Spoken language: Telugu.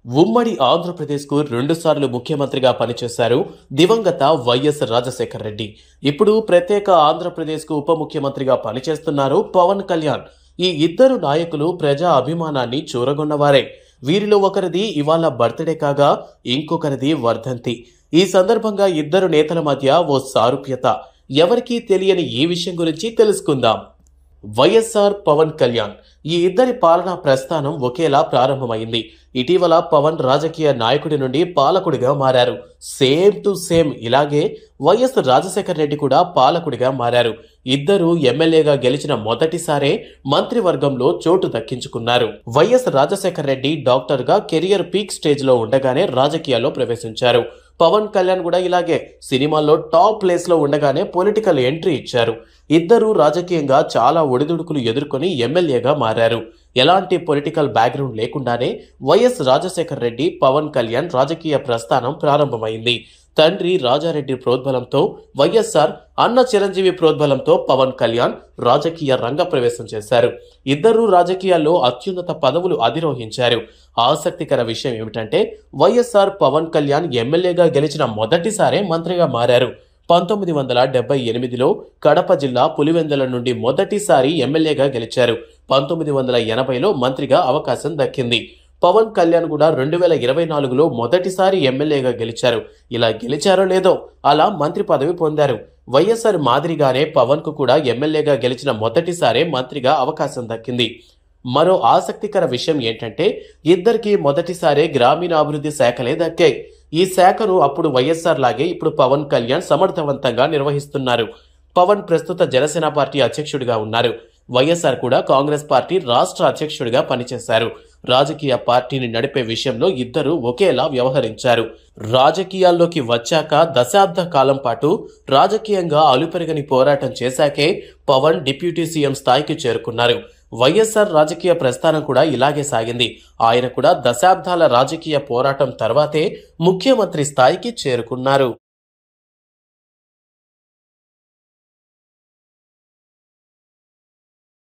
ఉమ్మడి ఆంధ్రప్రదేశ్కు రెండుసార్లు ముఖ్యమంత్రిగా పనిచేశారు దివంగత వైఎస్ రాజశేఖర్ రెడ్డి. ఇప్పుడు ప్రత్యేక ఆంధ్రప్రదేశ్కు ఉప ముఖ్యమంత్రిగా పనిచేస్తున్నారు పవన్ కళ్యాణ్. ఈ ఇద్దరు నాయకులు ప్రజా అభిమానాన్ని చూరగొన్నవారే. వీరిలో ఒకరిది ఇవాళ బర్త్డే కాగా ఇంకొకరిది వర్ధంతి. ఈ సందర్భంగా ఇద్దరు నేతల మధ్య ఓ సారూప్యత. ఎవరికీ తెలియని ఈ విషయం గురించి తెలుసుకుందాం. వైఎస్ఆర్ పవన్ కళ్యాణ్ ఈ ఇద్దరి పాలనా ప్రస్థానం ఒకేలా ప్రారంభమైంది. ఇటీవల పవన్ రాజకీయ నాయకుడి నుండి పాలకుడిగా మారారు. సేమ్ టు సేమ్ ఇలాగే వైఎస్ రాజశేఖర్ రెడ్డి కూడా పాలకుడిగా మారారు. ఇద్దరు ఎమ్మెల్యేగా గెలిచిన మొదటిసారే మంత్రివర్గంలో చోటు దక్కించుకున్నారు. వైఎస్ రాజశేఖర్ రెడ్డి డాక్టర్ గా కెరియర్ పీక్ స్టేజ్ లో ఉండగానే రాజకీయాల్లో ప్రవేశించారు. పవన్ కళ్యాణ్ కూడా ఇలాగే సినిమాల్లో టాప్ ప్లేస్ లో ఉండగానే పొలిటికల్ ఎంట్రీ ఇచ్చారు. ఇద్దరు రాజకీయంగా చాలా ఒడిదుడుకులు ఎదుర్కొని ఎమ్మెల్యేగా మారారు. ఎలాంటి పొలిటికల్ బ్యాక్గ్రౌండ్ లేకుండానే వైఎస్ రాజశేఖర్ రెడ్డి, పవన్ కళ్యాణ్ రాజకీయ ప్రస్థానం ప్రారంభమైంది. తండ్రి రాజారెడ్డి ప్రోద్బలంతో వైఎస్ఆర్, అన్న చిరంజీవి ప్రోద్బలంతో పవన్ కళ్యాణ్ రాజకీయ రంగ ప్రవేశం చేశారు. ఇద్దరు రాజకీయాల్లో అత్యున్నత పదవులు అధిరోహించారు. ఆసక్తికర విషయం ఏమిటంటే వైఎస్ఆర్ పవన్ కళ్యాణ్ ఎమ్మెల్యేగా గెలిచిన మొదటిసారే మంత్రిగా మారారు. 1978లో కడప జిల్లా పులివెందుల నుండి మొదటిసారి ఎమ్మెల్యేగా గెలిచారు. 1980లో మంత్రిగా అవకాశం దక్కింది. పవన్ కళ్యాణ్ కూడా 2024లో మొదటిసారి ఎమ్మెల్యేగా గెలిచారు. ఇలా గెలిచారో లేదో అలా మంత్రి పదవి పొందారు. వైఎస్ఆర్ మాదిరిగానే పవన్ కు కూడా ఎమ్మెల్యేగా గెలిచిన మొదటిసారే మంత్రిగా అవకాశం దక్కింది. మరో ఆసక్తికర విషయం ఏంటంటే ఇద్దరికి మొదటిసారే గ్రామీణాభివృద్ధి శాఖలే దక్కాయి. ఈ శాఖను అప్పుడు వైఎస్ఆర్ లాగే ఇప్పుడు పవన్ కళ్యాణ్ సమర్థవంతంగా నిర్వహిస్తున్నారు. పవన్ ప్రస్తుత జనసేన పార్టీ అధ్యక్షుడిగా ఉన్నారు. వైఎస్ఆర్ కూడా కాంగ్రెస్ పార్టీ రాష్ట్ర అధ్యక్షుడిగా పనిచేశారు. రాజకీయ పార్టీని నడిపే విషయంలో ఇద్దరు ఒకేలా వ్యవహరించారు. రాజకీయాల్లోకి వచ్చాక దశాబ్ద కాలం పాటు రాజకీయంగా అలుపెరగని పోరాటం చేశాకే పవన్ డిప్యూటీ సీఎం స్థాయికి చేరుకున్నారు. వైఎస్ఆర్ రాజకీయ ప్రస్థానం కూడా ఇలాగే సాగింది. ఆయన కూడా దశాబ్దాల రాజకీయ పోరాటం తర్వాతే ముఖ్యమంత్రి స్థాయికి చేరుకున్నారు.